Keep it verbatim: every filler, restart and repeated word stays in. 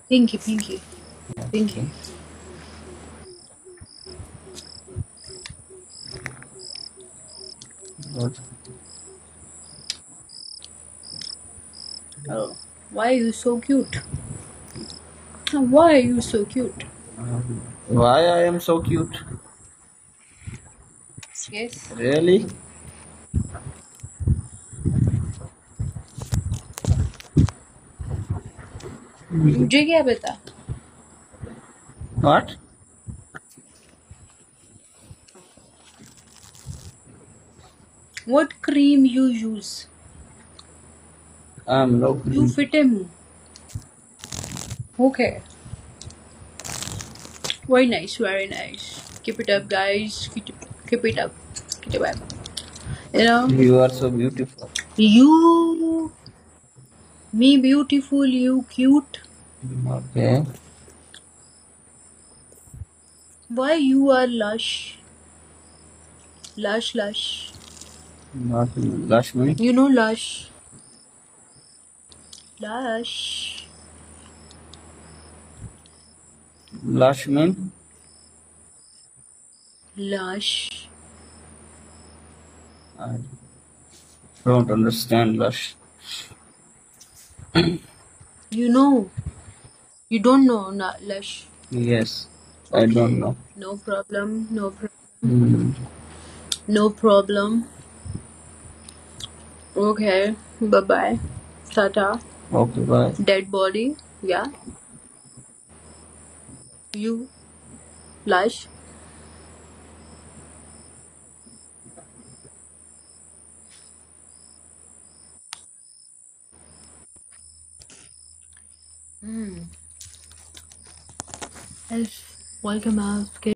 Pinky, Pinky, Pinky. Okay. Good. Oh, why are you so cute? Why are you so cute? Why I am so cute? Yes. Really? मुझे क्या पता? What? What cream you use? I'm no You cream. fit him. Okay. Very nice, very nice. Keep it up, guys. Keep it, keep it up. Keep it up. You know, You are so beautiful. you, me beautiful, you cute. Okay. Why you are lush? Lush, lush. Not Lakshmi. You know lush. Lush. Lakshmi. Lush. I don't understand Lush. You know. You don't know na- lush. Yes. I don't Okay. know. No problem. No problem. Hmm. No problem. Okay. Bye bye. Tata. Okay, bye. Dead body. Yeah. You. Lush. Hmm. Yes. Welcome out.